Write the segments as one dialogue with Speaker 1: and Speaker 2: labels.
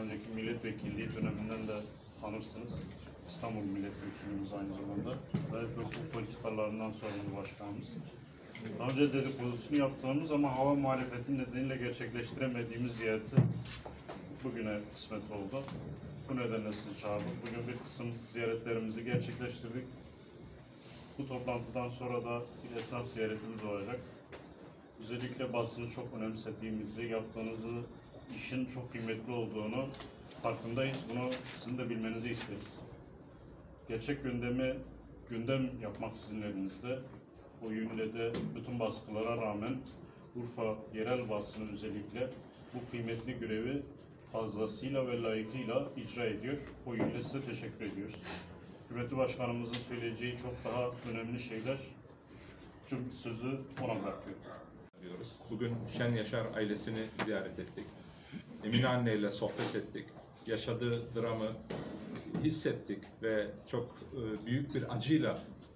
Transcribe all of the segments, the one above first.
Speaker 1: önceki milletvekilliği döneminden de tanırsınız. İstanbul milletvekilimiz aynı zamanda ve hukuk politikalarından sorumlu başkanımız. Daha önce dedikodusunu yaptığımız ama hava muhalefeti nedeniyle gerçekleştiremediğimiz ziyareti bugüne kısmet oldu. Bu nedenle sizi çağırdık. Bugün bir kısım ziyaretlerimizi gerçekleştirdik. Bu toplantıdan sonra da bir esnaf ziyaretimiz olacak. Özellikle basını çok önemsediğimizi, yaptığınız işin çok kıymetli olduğunu farkındayız. Bunu sizin de bilmenizi isteriz. Gerçek gündem yapmak sizin elinizde. O yönde de bütün baskılara rağmen Urfa yerel basını özellikle bu kıymetli görevi fazlasıyla ve layıkıyla icra ediyor. O yönde size teşekkür ediyoruz. Hükümeti Başkanımızın söyleyeceği çok daha önemli şeyler. Çünkü sözü ona bırakıyorum.
Speaker 2: Bugün Şen Yaşar ailesini ziyaret ettik. Emine Anne ile sohbet ettik. Yaşadığı dramı hissettik ve çok büyük bir acıyla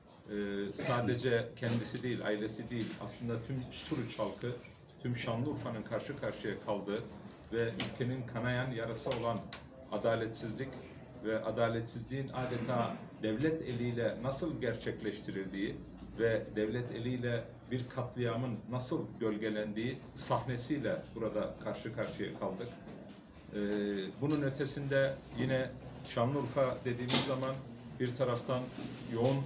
Speaker 2: sadece kendisi değil, ailesi değil, aslında tüm Suruç halkı, tüm Şanlıurfa'nın karşı karşıya kaldığı ve ülkenin kanayan yarası olan adaletsizlik ve adaletsizliğin adeta devlet eliyle nasıl gerçekleştirildiği ve devlet eliyle bir katliamın nasıl gölgelendiği sahnesiyle burada karşı karşıya kaldık. Bunun ötesinde yine Şanlıurfa dediğimiz zaman bir taraftan yoğun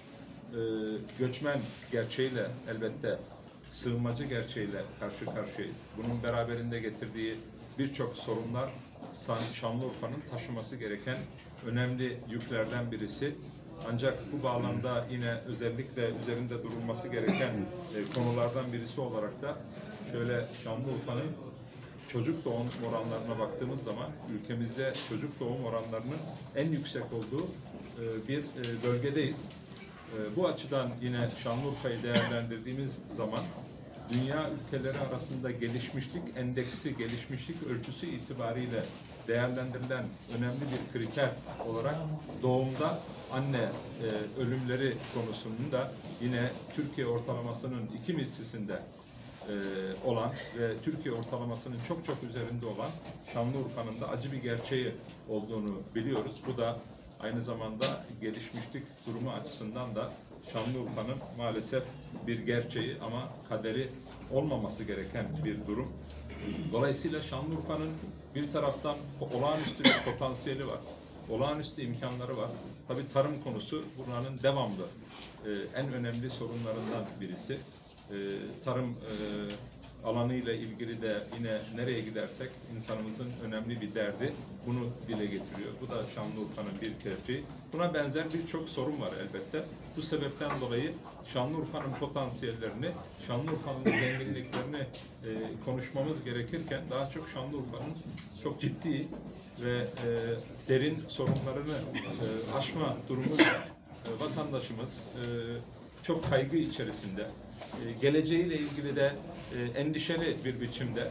Speaker 2: göçmen gerçeğiyle, elbette sığınmacı gerçeğiyle karşı karşıyayız. Bunun beraberinde getirdiği birçok sorunlar Şanlıurfa'nın taşıması gereken önemli yüklerden birisi. Ancak bu bağlamda yine özellikle üzerinde durulması gereken konulardan birisi olarak da şöyle Şanlıurfa'nın çocuk doğum oranlarına baktığımız zaman ülkemizde çocuk doğum oranlarının en yüksek olduğu bir bölgedeyiz. Bu açıdan yine Şanlıurfa'yı değerlendirdiğimiz zaman dünya ülkeleri arasında gelişmişlik endeksi, gelişmişlik ölçüsü itibariyle değerlendirilen önemli bir kriter olarak doğumda anne ölümleri konusunun da yine Türkiye ortalamasının 2 mislisinde olan ve Türkiye ortalamasının çok çok üzerinde olan Şanlıurfa'nın da acı bir gerçeği olduğunu biliyoruz. Bu da aynı zamanda gelişmişlik durumu açısından da Şanlıurfa'nın maalesef bir gerçeği ama kaderi olmaması gereken bir durum. Dolayısıyla Şanlıurfa'nın bir taraftan olağanüstü bir potansiyeli var. Olağanüstü imkanları var. Tabii tarım konusu buranın devamlı en önemli sorunlarından birisi. Tarım alanıyla ilgili de yine nereye gidersek insanımızın önemli bir derdi bunu dile getiriyor. Bu da Şanlıurfa'nın bir gerçeği. Buna benzer birçok sorun var elbette. Bu sebepten dolayı Şanlıurfa'nın potansiyellerini, Şanlıurfa'nın zenginliklerini konuşmamız gerekirken daha çok Şanlıurfa'nın çok ciddi ve derin sorunlarını aşma durumunda vatandaşımız çok kaygı içerisinde. Geleceğiyle ilgili de endişeli bir biçimde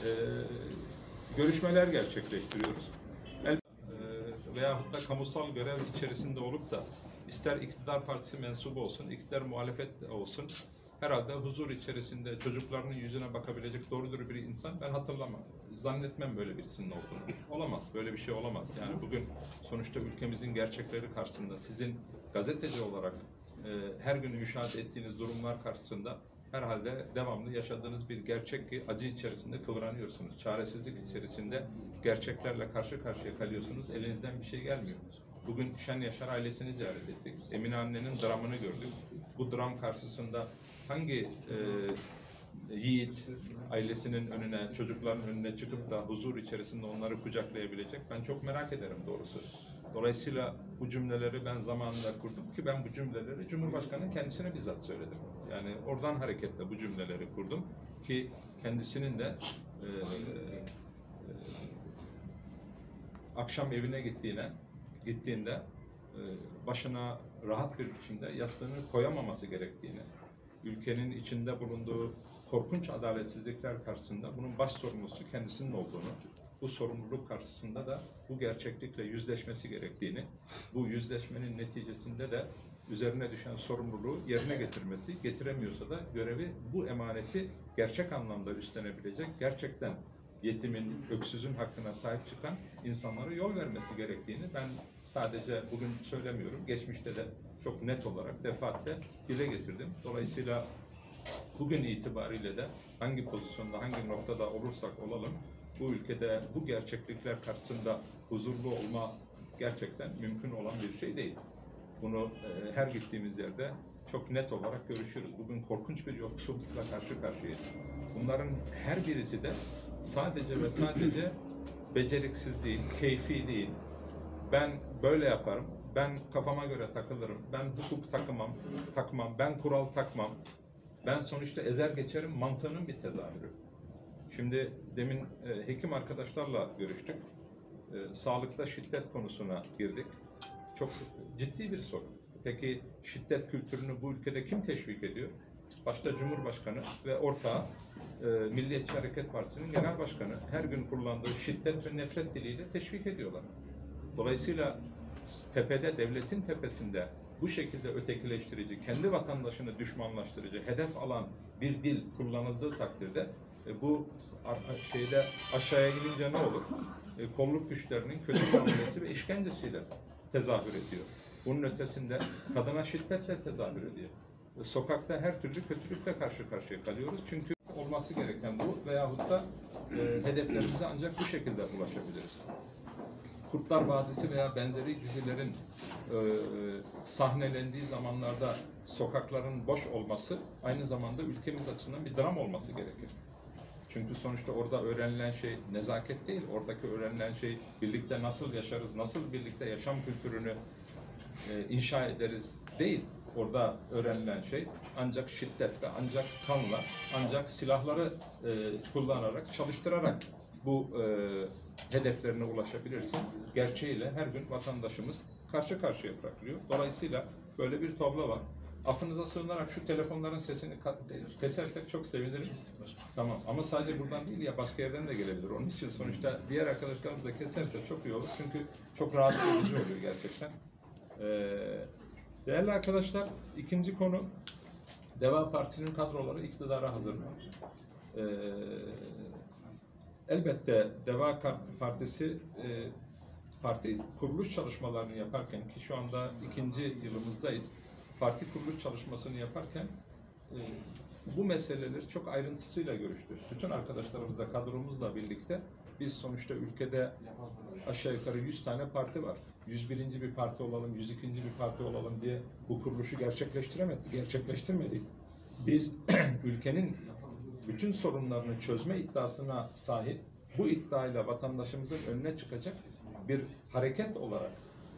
Speaker 2: görüşmeler gerçekleştiriyoruz. Veyahut da kamusal görev içerisinde olup da ister iktidar partisi mensubu olsun, ister muhalefet olsun herhalde huzur içerisinde çocuklarının yüzüne bakabilecek doğru bir insan ben hatırlamam. Zannetmem böyle birisinin olduğunu. Olamaz. Böyle bir şey olamaz. Yani bugün sonuçta ülkemizin gerçekleri karşısında sizin gazeteci olarak her gün müşahede ettiğiniz durumlar karşısında herhalde devamlı yaşadığınız bir gerçek ki acı içerisinde kıvranıyorsunuz. Çaresizlik içerisinde gerçeklerle karşı karşıya kalıyorsunuz. Elinizden bir şey gelmiyor. Bugün Şen Yaşar ailesini ziyaret ettik. Emine Anne'nin dramını gördük. Bu dram karşısında hangi yiğit ailesinin önüne, çocukların önüne çıkıp da huzur içerisinde onları kucaklayabilecek? Ben çok merak ederim doğrusu. Dolayısıyla bu cümleleri ben zamanında kurdum ki ben bu cümleleri Cumhurbaşkanı'nın kendisine bizzat söyledim. Yani oradan hareketle bu cümleleri kurdum ki kendisinin de akşam evine gittiğinde başına rahat bir biçimde yastığını koyamaması gerektiğini, ülkenin içinde bulunduğu korkunç adaletsizlikler karşısında bunun baş sorumlusu kendisinin olduğunu, bu sorumluluk karşısında da bu gerçeklikle yüzleşmesi gerektiğini, bu yüzleşmenin neticesinde de üzerine düşen sorumluluğu yerine getirmesi, getiremiyorsa da görevi, bu emaneti gerçek anlamda üstlenebilecek, gerçekten yetimin, öksüzün hakkına sahip çıkan insanlara yol vermesi gerektiğini ben sadece bugün söylemiyorum. Geçmişte de çok net olarak defaatle dile getirdim. Dolayısıyla bugün itibariyle de hangi pozisyonda, hangi noktada olursak olalım, bu ülkede bu gerçeklikler karşısında huzurlu olma gerçekten mümkün olan bir şey değil. Bunu her gittiğimiz yerde çok net olarak görüşürüz. Bugün korkunç bir yoksullukla karşı karşıyayız. Bunların her birisi de sadece ve sadece beceriksiz değil, keyfi değil. Ben böyle yaparım, ben kafama göre takılırım, ben hukuk takmam, ben kural takmam, ben sonuçta ezer geçerim mantığının bir tezahürü. Şimdi demin hekim arkadaşlarla görüştük. Sağlıkta şiddet konusuna girdik. Çok ciddi bir sorun. Peki şiddet kültürünü bu ülkede kim teşvik ediyor? Başta Cumhurbaşkanı ve ortağı Milliyetçi Hareket Partisi'nin genel başkanı her gün kullandığı şiddet ve nefret diliyle teşvik ediyorlar. Dolayısıyla tepede, devletin tepesinde bu şekilde ötekileştirici, kendi vatandaşını düşmanlaştırıcı, hedef alan bir dil kullanıldığı takdirde bu şeyde aşağıya inince ne olur? Kolluk güçlerinin kötü muamelesi ve işkencesiyle tezahür ediyor. Bunun ötesinde kadına şiddetle tezahür ediyor. Sokakta her türlü kötülükle karşı karşıya kalıyoruz. Çünkü olması gereken bu veyahut da hedeflerimize ancak bu şekilde ulaşabiliriz. Kurtlar Vadisi veya benzeri dizilerin sahnelendiği zamanlarda sokakların boş olması aynı zamanda ülkemiz açısından bir dram olması gerekir. Çünkü sonuçta orada öğrenilen şey nezaket değil, oradaki öğrenilen şey birlikte nasıl yaşarız, nasıl birlikte yaşam kültürünü inşa ederiz değil. Orada öğrenilen şey ancak şiddetle, ancak kanla, ancak silahları kullanarak, çalıştırarak bu hedeflerine ulaşabilirsin. Gerçeğiyle her gün vatandaşımız karşı karşıya bırakılıyor. Dolayısıyla böyle bir tablo var. Affınıza sığınarak şu telefonların sesini kesersek çok sevinirim. Tamam ama sadece buradan değil ya başka yerden de gelebilir. Onun için sonuçta diğer arkadaşlarımız da keserse çok iyi olur. Çünkü çok rahatsız edici oluyor gerçekten. Değerli arkadaşlar, ikinci konu Deva Partisi'nin kadroları iktidara hazır mı? Elbette Deva Partisi parti kuruluş çalışmalarını yaparken ki şu anda 2. yılımızdayız. Parti kuruluş çalışmasını yaparken bu meseleleri çok ayrıntısıyla görüştü. Bütün arkadaşlarımızla, kadromuzla birlikte biz sonuçta ülkede aşağı yukarı 100 tane parti var. 101. bir parti olalım, 102. bir parti olalım diye bu kuruluşu gerçekleştirmedik. Biz ülkenin bütün sorunlarını çözme iddiasına sahip, bu iddiayla vatandaşımızın önüne çıkacak bir hareket olarak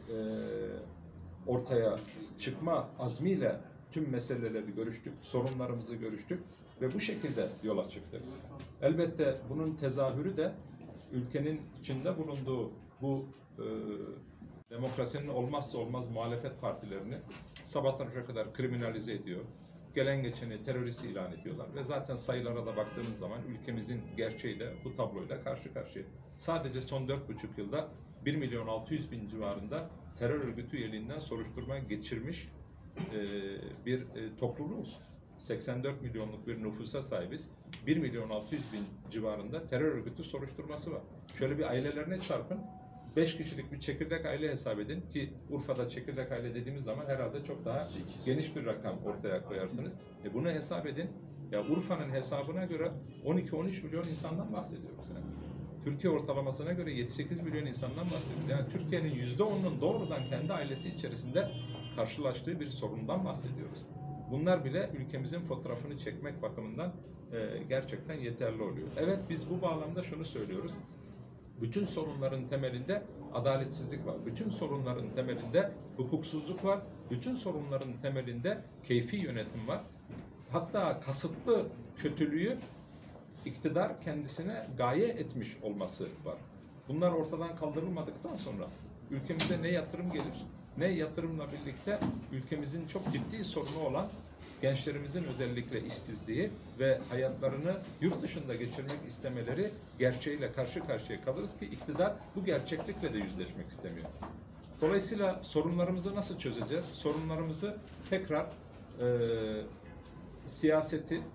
Speaker 2: ortaya çıkma azmiyle tüm meseleleri görüştük, sorunlarımızı görüştük ve bu şekilde yola çıktık. Elbette bunun tezahürü de ülkenin içinde bulunduğu bu demokrasinin olmazsa olmaz muhalefet partilerini sabahlara kadar kriminalize ediyor. Gelen geçeni terörist ilan ediyorlar ve zaten sayılara da baktığınız zaman ülkemizin gerçeği de bu tabloyla karşı karşıya. Sadece son 4,5 yılda 1.600.000 civarında terör örgütü üyeliğinden soruşturma geçirmiş bir topluluğuz. 84 milyonluk bir nüfusa sahibiz. 1.600.000 civarında terör örgütü soruşturması var. Şöyle bir ailelerine çarpın. 5 kişilik bir çekirdek aile hesap edin ki Urfa'da çekirdek aile dediğimiz zaman herhalde çok daha geniş bir rakam ortaya koyarsınız. Bunu hesap edin. Ya Urfa'nın hesabına göre 12-13 milyon insandan bahsediyoruz. Yani. Türkiye ortalamasına göre 7-8 milyon insandan bahsediyoruz. Yani Türkiye'nin %10'unun doğrudan kendi ailesi içerisinde karşılaştığı bir sorundan bahsediyoruz. Bunlar bile ülkemizin fotoğrafını çekmek bakımından gerçekten yeterli oluyor. Evet biz bu bağlamda şunu söylüyoruz. Bütün sorunların temelinde adaletsizlik var. Bütün sorunların temelinde hukuksuzluk var. Bütün sorunların temelinde keyfi yönetim var. Hatta kasıtlı kötülüğü iktidar kendisine gaye etmiş olması var. Bunlar ortadan kaldırılmadıktan sonra ülkemize ne yatırım gelir, ne yatırımla birlikte ülkemizin çok ciddi sorunu olan gençlerimizin özellikle işsizliği ve hayatlarını yurt dışında geçirmek istemeleri gerçeğiyle karşı karşıya kalırız ki iktidar bu gerçeklikle de yüzleşmek istemiyor. Dolayısıyla sorunlarımızı nasıl çözeceğiz? Sorunlarımızı tekrar siyaseti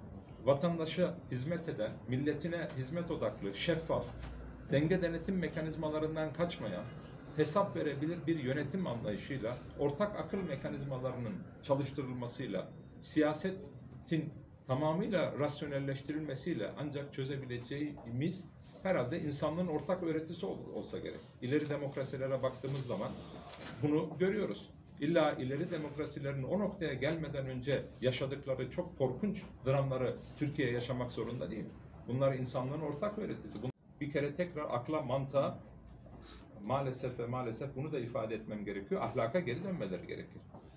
Speaker 2: vatandaşa hizmet eden, milletine hizmet odaklı, şeffaf, denge denetim mekanizmalarından kaçmayan, hesap verebilir bir yönetim anlayışıyla, ortak akıl mekanizmalarının çalıştırılmasıyla, siyasetin tamamıyla rasyonelleştirilmesiyle ancak çözebileceğimiz herhalde insanlığın ortak öğretisi olsa gerek. İleri demokrasilere baktığımız zaman bunu görüyoruz. İlla ileri demokrasilerin o noktaya gelmeden önce yaşadıkları çok korkunç dramları Türkiye yaşamak zorunda değil. Bunlar insanlığın ortak öğretisi. Bir kere tekrar akla, mantığa, maalesef ve maalesef bunu da ifade etmem gerekiyor, ahlaka geri dönmeleri gerekir.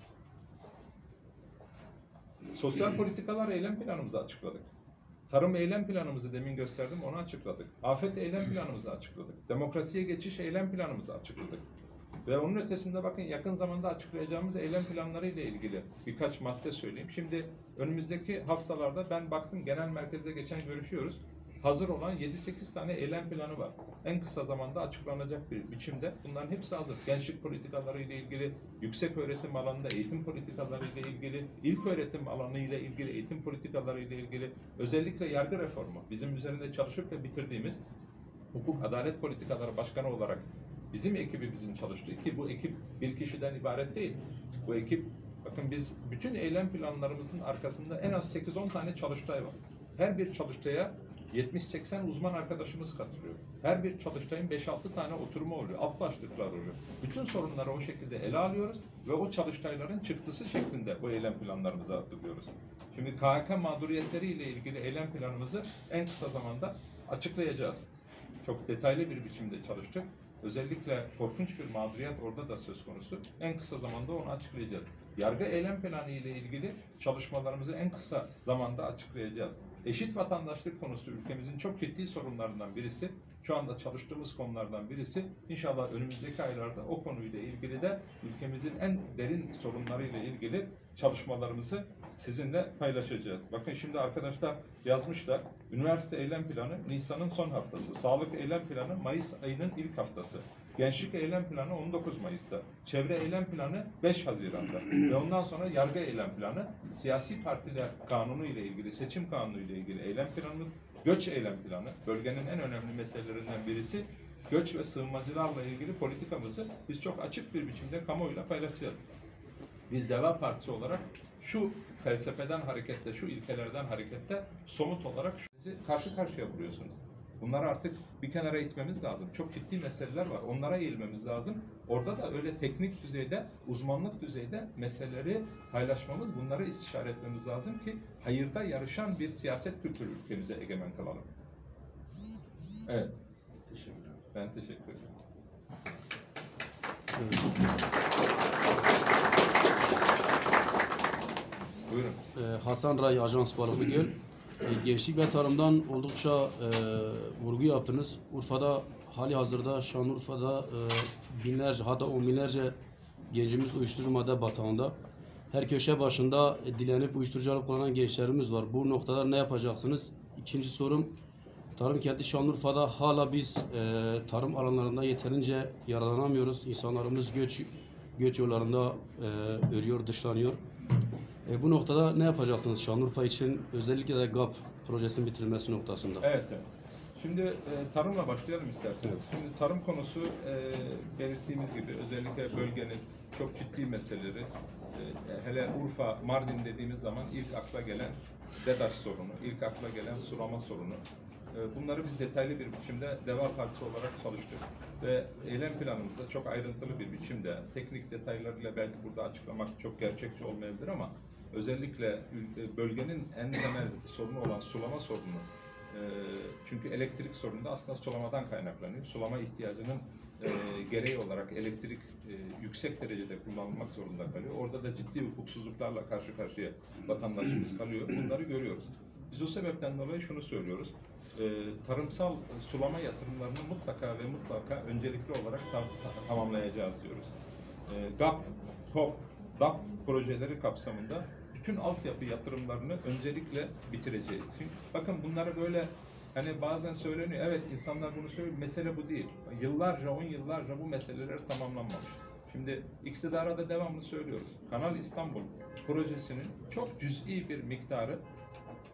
Speaker 2: Sosyal politikalar eylem planımızı açıkladık. Tarım eylem planımızı demin gösterdim, onu açıkladık. Afet eylem planımızı açıkladık. Demokrasiye geçiş eylem planımızı açıkladık. Ve onun ötesinde bakın yakın zamanda açıklayacağımız eylem planları ile ilgili birkaç madde söyleyeyim. Şimdi önümüzdeki haftalarda ben baktım genel merkezde geçen görüşüyoruz. Hazır olan 7-8 tane eylem planı var. En kısa zamanda açıklanacak bir biçimde. Bunların hepsi hazır. Gençlik politikaları ile ilgili, yüksek öğretim alanında eğitim politikaları ile ilgili, ilk öğretim alanı ile ilgili eğitim politikaları ile ilgili, özellikle yargı reformu, bizim üzerinde çalışıp ve bitirdiğimiz hukuk adalet politikaları başkanı olarak bizim ekibimizin çalıştığı, ki bu ekip bir kişiden ibaret değil. Bu ekip, bakın biz bütün eylem planlarımızın arkasında en az 8-10 tane çalıştay var. Her bir çalıştaya 70-80 uzman arkadaşımız katılıyor. Her bir çalıştayın 5-6 tane oturumu oluyor, alt başlıklar oluyor. Bütün sorunları o şekilde ele alıyoruz ve o çalıştayların çıktısı şeklinde bu eylem planlarımızı hazırlıyoruz. Şimdi KHK mağduriyetleri ile ilgili eylem planımızı en kısa zamanda açıklayacağız. Çok detaylı bir biçimde çalıştık. Özellikle korkunç bir mağduriyet orada da söz konusu. En kısa zamanda onu açıklayacağız. Yargı eylem planı ile ilgili çalışmalarımızı en kısa zamanda açıklayacağız. Eşit vatandaşlık konusu ülkemizin çok ciddi sorunlarından birisi. Şu anda çalıştığımız konulardan birisi. İnşallah önümüzdeki aylarda o konuyla ilgili de ülkemizin en derin sorunlarıyla ilgili çalışmalarımızı sizinle paylaşacağız. Bakın şimdi arkadaşlar yazmışlar. Üniversite eylem planı Nisan'ın son haftası. Sağlık eylem planı Mayıs ayının ilk haftası. Gençlik eylem planı 19 Mayıs'ta. Çevre eylem planı 5 Haziran'da. Ve ondan sonra yargı eylem planı, siyasi partiler kanunu ile ilgili, seçim kanunu ile ilgili eylem planımız, göç eylem planı. Bölgenin en önemli meselelerinden birisi göç ve sığınmacılarla ilgili politikamızı biz çok açık bir biçimde kamuoyuyla paylaşacağız. Biz Deva Partisi olarak şu felsefeden hareketle, şu ilkelerden hareketle somut olarak karşı karşıya buluyorsunuz. Bunları artık bir kenara itmemiz lazım. Çok ciddi meseleler var. Onlara eğilmemiz lazım. Orada da öyle teknik düzeyde, uzmanlık düzeyde meseleleri paylaşmamız, bunları istişare etmemiz lazım ki hayırda yarışan bir siyaset kültürü ülkemize egemen kalalım. Evet.
Speaker 3: Teşekkürler.
Speaker 2: Ben teşekkür ederim. Buyurun.
Speaker 3: Hasan Ray Ajans Balıklıgöl. Gençlik ve tarımdan oldukça vurgu yaptınız. Urfa'da hali hazırda, Şanlıurfa'da binlerce hatta on binlerce gencimiz uyuşturucu madde batağında. Her köşe başında dilenip uyuşturucu alıp kullanan gençlerimiz var. Bu noktada ne yapacaksınız? İkinci sorum, tarım kenti Şanlıurfa'da hala biz tarım alanlarında yeterince yararlanamıyoruz. İnsanlarımız göç yollarında ölüyor, dışlanıyor. Bu noktada ne yapacaksınız Şanlıurfa için, özellikle de GAP projesinin bitirilmesi noktasında?
Speaker 2: Evet. Şimdi tarımla başlayalım isterseniz. Şimdi tarım konusu belirttiğimiz gibi özellikle bölgenin çok ciddi meseleleri. Hele Urfa, Mardin dediğimiz zaman ilk akla gelen DEDAŞ sorunu, ilk akla gelen sulama sorunu. Bunları biz detaylı bir biçimde Deva Partisi olarak çalıştık. Ve eylem planımızda çok ayrıntılı bir biçimde, teknik detaylarıyla belki burada açıklamak çok gerçekçi olmayabilir ama özellikle bölgenin en temel sorunu olan sulama sorunu, çünkü elektrik sorunu da aslında sulamadan kaynaklanıyor. Sulama ihtiyacının gereği olarak elektrik yüksek derecede kullanılmak zorunda kalıyor. Orada da ciddi hukuksuzluklarla karşı karşıya vatandaşımız kalıyor. Bunları görüyoruz. Biz o sebepten dolayı şunu söylüyoruz. Tarımsal sulama yatırımlarını mutlaka ve mutlaka öncelikli olarak tamamlayacağız diyoruz. GAP, TOP, DAP projeleri kapsamında bütün altyapı yatırımlarını öncelikle bitireceğiz. Çünkü bakın bunları böyle hani bazen söyleniyor, evet insanlar bunu söylüyor, mesele bu değil. Yıllarca, 10 yıllarca bu meseleler tamamlanmamış. Şimdi iktidara da devamlı söylüyoruz. Kanal İstanbul projesinin çok cüz'i bir miktarı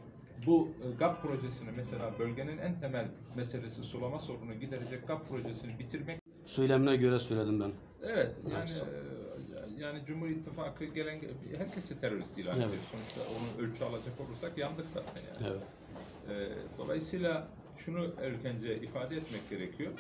Speaker 2: bu GAP projesini, mesela bölgenin en temel meselesi sulama sorununu giderecek GAP projesini bitirmek.
Speaker 3: Söylemine göre söyledim ben.
Speaker 2: Evet, yani Cumhur İttifakı gelen herkesi terörist ilan ediyor.
Speaker 3: Evet.
Speaker 2: Sonuçta onu ölçü alacak olursak yandık zaten yani.
Speaker 3: Evet.
Speaker 2: Dolayısıyla şunu erkence ifade etmek gerekiyor.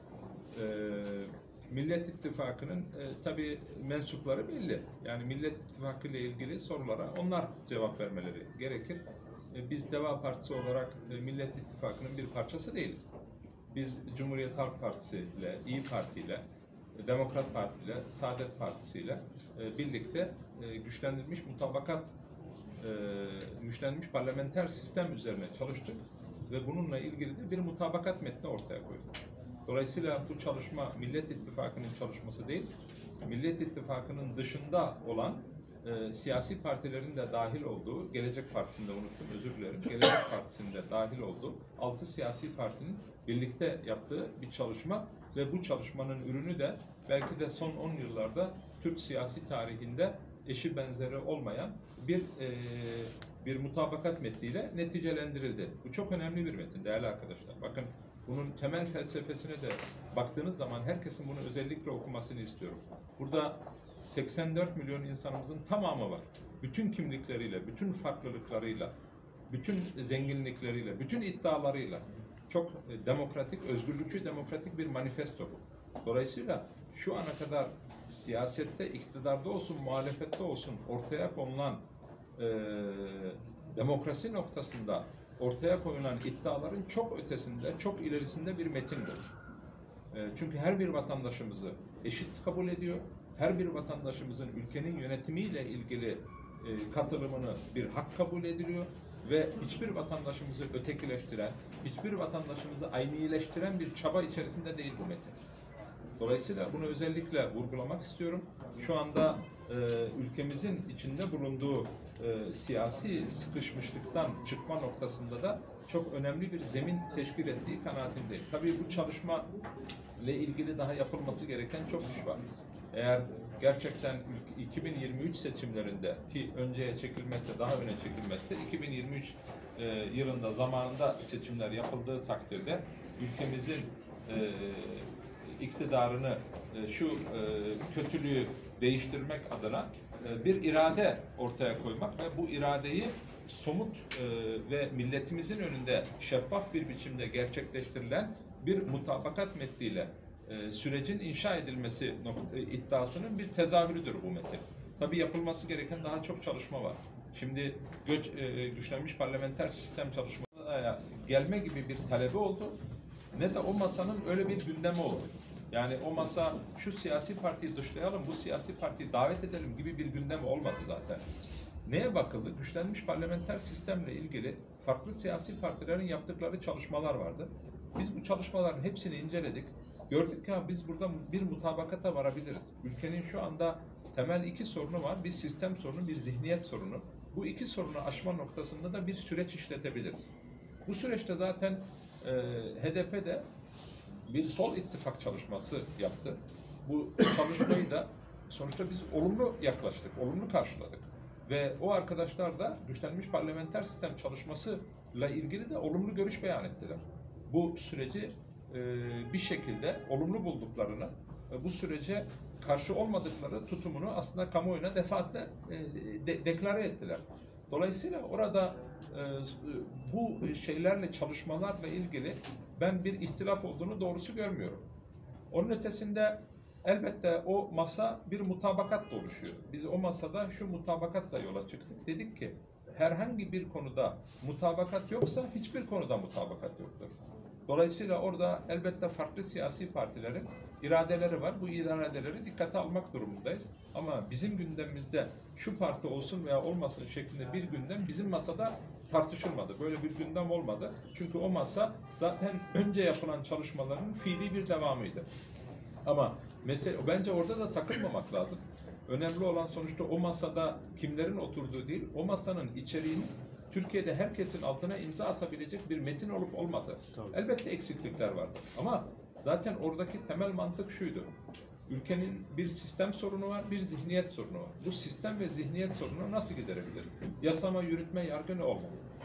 Speaker 2: Millet İttifakı'nın tabii mensupları belli. Yani Millet İttifakı ile ilgili sorulara onlar cevap vermeleri gerekir. Biz Deva Partisi olarak Millet İttifakı'nın bir parçası değiliz. Biz Cumhuriyet Halk Partisi ile, İYİ Parti ile, Demokrat Parti ile, Saadet Partisi ile birlikte güçlendirilmiş güçlenmiş parlamenter sistem üzerine çalıştık ve bununla ilgili de bir mutabakat metni ortaya koyduk. Dolayısıyla bu çalışma Millet İttifakı'nın çalışması değil, Millet İttifakı'nın dışında olan siyasi partilerin de dahil olduğu, Gelecek Partisi'nde unuttum, özür dilerim, Gelecek Partisi'nde dahil olduğu 6 siyasi partinin birlikte yaptığı bir çalışma ve bu çalışmanın ürünü de belki de son 10 yıllarda Türk siyasi tarihinde eşi benzeri olmayan bir mutabakat metniyle neticelendirildi. Bu çok önemli bir metin değerli arkadaşlar. Bakın bunun temel felsefesine de baktığınız zaman herkesin bunu özellikle okumasını istiyorum. Burada 84 milyon insanımızın tamamı var. Bütün kimlikleriyle, bütün farklılıklarıyla, bütün zenginlikleriyle, bütün iddialarıyla çok demokratik, özgürlükçü demokratik bir manifesto bu. Dolayısıyla şu ana kadar siyasette, iktidarda olsun, muhalefette olsun ortaya konulan demokrasi noktasında ortaya koyulan iddiaların çok ötesinde, çok ilerisinde bir metin bu. Çünkü her bir vatandaşımızı eşit kabul ediyor. Her bir vatandaşımızın ülkenin yönetimiyle ilgili katılımını bir hak kabul ediliyor ve hiçbir vatandaşımızı ötekileştiren, hiçbir vatandaşımızı aynileştiren bir çaba içerisinde değil bu metin. Dolayısıyla bunu özellikle vurgulamak istiyorum. Şu anda ülkemizin içinde bulunduğu siyasi sıkışmışlıktan çıkma noktasında da çok önemli bir zemin teşkil ettiği kanaatindeyim. Tabii bu çalışma ile ilgili daha yapılması gereken çok iş var. Eğer gerçekten 2023 seçimlerinde ki önceye çekilmezse, daha öne çekilmezse 2023 yılında zamanında seçimler yapıldığı takdirde ülkemizin iktidarını şu kötülüğü değiştirmek adına bir irade ortaya koymak ve bu iradeyi somut ve milletimizin önünde şeffaf bir biçimde gerçekleştirilen bir mutabakat metniyle sürecin inşa edilmesi iddiasının bir tezahürüdür bu metin. Tabii yapılması gereken daha çok çalışma var. Şimdi güçlenmiş parlamenter sistem çalışmasına gelme gibi bir talebi oldu. Ne de o masanın öyle bir gündemi oldu. Yani o masa şu siyasi partiyi dışlayalım, bu siyasi partiyi davet edelim gibi bir gündem olmadı zaten. Neye bakıldı? Güçlenmiş parlamenter sistemle ilgili farklı siyasi partilerin yaptıkları çalışmalar vardı. Biz bu çalışmaların hepsini inceledik. Gördük ki biz burada bir mutabakata varabiliriz. Ülkenin şu anda temel iki sorunu var. Bir sistem sorunu, bir zihniyet sorunu. Bu iki sorunu aşma noktasında da bir süreç işletebiliriz. Bu süreçte zaten HDP de bir sol ittifak çalışması yaptı. Bu çalışmayı da sonuçta biz olumlu yaklaştık, olumlu karşıladık. Ve o arkadaşlar da güçlenmiş parlamenter sistem çalışmasıyla ilgili de olumlu görüş beyan ettiler. Bu süreci bir şekilde olumlu bulduklarını, bu sürece karşı olmadıkları tutumunu aslında kamuoyuna defaatle deklare ettiler. Dolayısıyla orada bu şeylerle, çalışmalarla ilgili ben bir ihtilaf olduğunu doğrusu görmüyorum. Onun ötesinde elbette o masa bir mutabakatla oluşuyor. Biz o masada şu mutabakatla yola çıktık. Dedik ki herhangi bir konuda mutabakat yoksa hiçbir konuda mutabakat yoktur. Dolayısıyla orada elbette farklı siyasi partilerin iradeleri var. Bu iradeleri dikkate almak durumundayız. Ama bizim gündemimizde şu parti olsun veya olmasın şeklinde bir gündem bizim masada tartışılmadı. Böyle bir gündem olmadı. Çünkü o masa zaten önce yapılan çalışmaların fiili bir devamıydı. Ama bence orada da takılmamak lazım. Önemli olan sonuçta o masada kimlerin oturduğu değil, o masanın içeriğinin Türkiye'de herkesin altına imza atabilecek bir metin olup olmadı.
Speaker 3: Tabii.
Speaker 2: Elbette eksiklikler vardı. Ama zaten oradaki temel mantık şuydu. Ülkenin bir sistem sorunu var, bir zihniyet sorunu var. Bu sistem ve zihniyet sorunu nasıl giderebilir? Yasama, yürütme, yargı ne olmalı?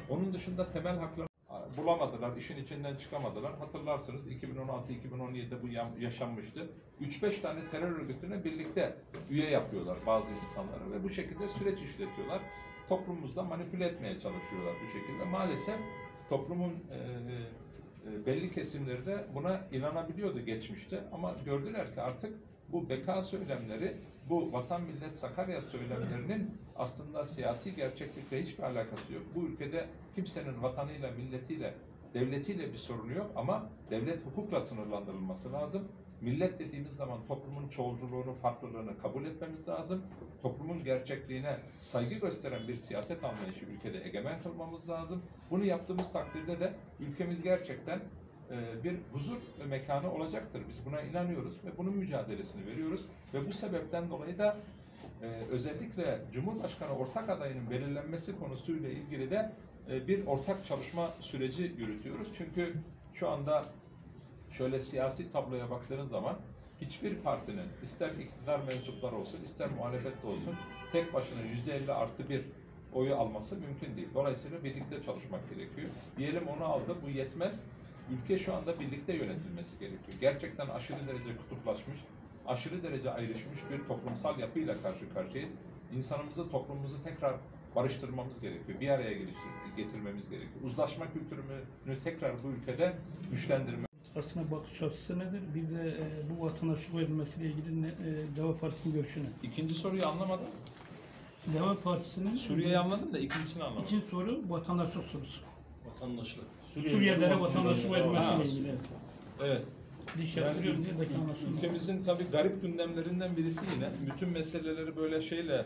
Speaker 2: Onun dışında temel haklar bulamadılar, işin içinden çıkamadılar. Hatırlarsınız 2016-2017'de bu yaşanmıştı. 3-5 tane terör örgütüne birlikte üye yapıyorlar bazı insanları ve bu şekilde süreç işletiyorlar. Toplumumuzda manipüle etmeye çalışıyorlar bu şekilde. Maalesef toplumun belli kesimleri de buna inanabiliyordu geçmişte ama gördüler ki artık bu beka söylemleri, bu vatan millet Sakarya söylemlerinin aslında siyasi gerçeklikle hiçbir alakası yok. Bu ülkede kimsenin vatanıyla, milletiyle, devletiyle bir sorunu yok ama devlet hukukla sınırlandırılması lazım. Millet dediğimiz zaman toplumun çoğulculuğunu, farklılığını kabul etmemiz lazım. Toplumun gerçekliğine saygı gösteren bir siyaset anlayışı ülkede egemen kılmamız lazım. Bunu yaptığımız takdirde de ülkemiz gerçekten bir huzur mekanı olacaktır. Biz buna inanıyoruz ve bunun mücadelesini veriyoruz. Ve bu sebepten dolayı da özellikle Cumhurbaşkanı ortak adayının belirlenmesi konusuyla ilgili de bir ortak çalışma süreci yürütüyoruz. Çünkü şu anda şöyle siyasi tabloya baktığınız zaman hiçbir partinin ister iktidar mensupları olsun ister muhalefette olsun tek başına %50+1 oyu alması mümkün değil. Dolayısıyla birlikte çalışmak gerekiyor. Diyelim onu aldı, bu yetmez. Ülke şu anda birlikte yönetilmesi gerekiyor. Gerçekten aşırı derece kutuplaşmış, aşırı derece ayrışmış bir toplumsal yapıyla karşı karşıyayız. İnsanımızı, toplumumuzu tekrar barıştırmamız gerekiyor. Bir araya getirmemiz gerekiyor. Uzlaşma kültürünü tekrar bu ülkede güçlendirmemiz.
Speaker 4: Aslında bakış açısı nedir? Bir de bu vatandaşlık verilmesiyle ilgili Deva Partisi'nin görüşü nedir?
Speaker 2: İkinci soruyu anlamadım.
Speaker 4: Deva Partisi'nin
Speaker 2: Suriye'yi anladım da ikincisini anlamadım.
Speaker 4: İkinci soru vatandaşlık sorusu.
Speaker 3: Vatandaşlık.
Speaker 4: Suriyelilere vatandaşlık verilmesiyle ilgili.
Speaker 2: Evet.
Speaker 4: Diş yaptırıyorum diye vatandaşlık.
Speaker 2: Ülkemizin tabii garip gündemlerinden birisi yine. Bütün meseleleri böyle şeyle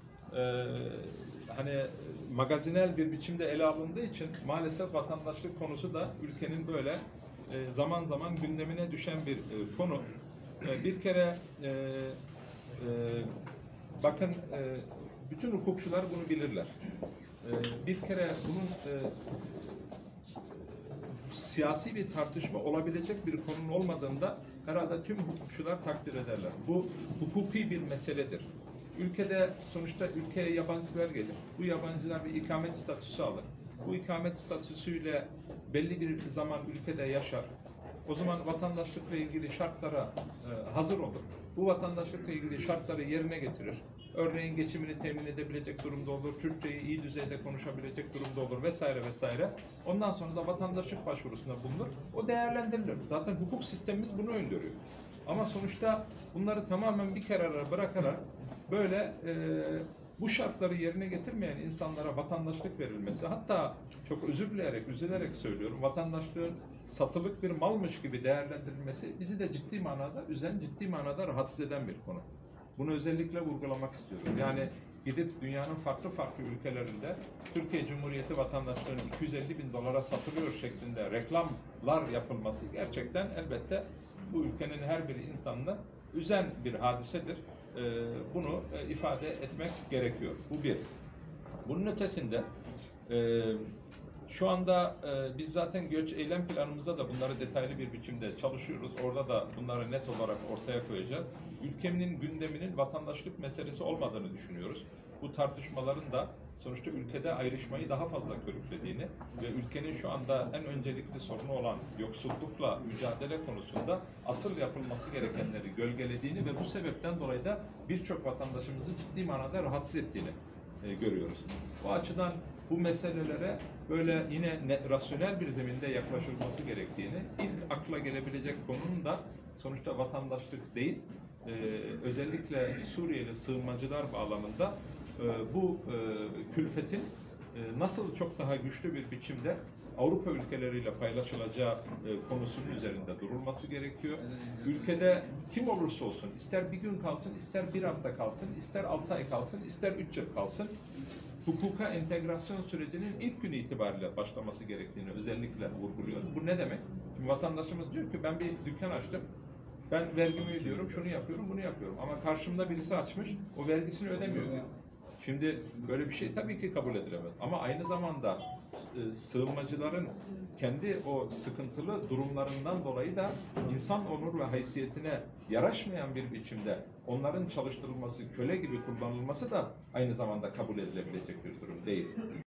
Speaker 2: hani magazinel bir biçimde ele alındığı için maalesef vatandaşlık konusu da ülkenin böyle zaman zaman gündemine düşen bir konu. Bir kere bakın bütün hukukçular bunu bilirler. Bir kere bunun siyasi bir tartışma olabilecek bir konunun olmadığında herhalde tüm hukukçular takdir ederler. Bu hukuki bir meseledir. Ülkede sonuçta ülkeye yabancılar gelir. Bu yabancılar bir ikamet statüsü alır. Bu ikamet statüsüyle belli bir zaman ülkede yaşar. O zaman vatandaşlıkla ilgili şartlara hazır olur. Bu vatandaşlıkla ilgili şartları yerine getirir. Örneğin geçimini temin edebilecek durumda olur, Türkçeyi iyi düzeyde konuşabilecek durumda olur vesaire vesaire. Ondan sonra da vatandaşlık başvurusunda bulunur. O değerlendirilir. Zaten hukuk sistemimiz bunu öngörüyor. Ama sonuçta bunları tamamen bir kenara bırakarak böyle bu şartları yerine getirmeyen insanlara vatandaşlık verilmesi, hatta çok özür dileyerek, üzülerek söylüyorum, vatandaşlığın satılık bir malmış gibi değerlendirilmesi bizi de ciddi manada üzen, ciddi manada rahatsız eden bir konu. Bunu özellikle vurgulamak istiyorum. Yani gidip dünyanın farklı ülkelerinde Türkiye Cumhuriyeti vatandaşlığının 250.000 dolara satılıyor şeklinde reklamlar yapılması gerçekten elbette bu ülkenin her bir insanını üzen bir hadisedir. Bunu ifade etmek gerekiyor. Bu bir. Bunun ötesinde şu anda biz zaten göç eylem planımızda da bunları detaylı bir biçimde çalışıyoruz. Orada da bunları net olarak ortaya koyacağız. Ülkenin gündeminin vatandaşlık meselesi olmadığını düşünüyoruz. Bu tartışmaların da sonuçta ülkede ayrışmayı daha fazla körüklediğini ve ülkenin şu anda en öncelikli sorunu olan yoksullukla mücadele konusunda asıl yapılması gerekenleri gölgelediğini ve bu sebepten dolayı da birçok vatandaşımızı ciddi manada rahatsız ettiğini görüyoruz. Bu açıdan bu meselelere böyle yine rasyonel bir zeminde yaklaşılması gerektiğini, ilk akla gelebilecek konunun da sonuçta vatandaşlık değil, özellikle Suriyeli sığınmacılar bağlamında bu külfetin nasıl çok daha güçlü bir biçimde Avrupa ülkeleriyle paylaşılacağı konusunun üzerinde durulması gerekiyor. Ülkede kim olursa olsun, ister bir gün kalsın, ister bir hafta kalsın, ister 6 ay kalsın, ister 3 yıl kalsın, hukuka entegrasyon sürecinin ilk günü itibariyle başlaması gerektiğini özellikle vurguluyoruz. Bu ne demek? Şimdi vatandaşımız diyor ki ben bir dükkan açtım, ben vergimi ödüyorum, şunu yapıyorum, bunu yapıyorum. Ama karşımda birisi açmış, o vergisini ödemiyor diyor. Şimdi böyle bir şey tabii ki kabul edilemez. Ama aynı zamanda sığınmacıların kendi o sıkıntılı durumlarından dolayı da insan onur ve haysiyetine yaraşmayan bir biçimde onların çalıştırılması, köle gibi kullanılması da aynı zamanda kabul edilebilecek bir durum değil.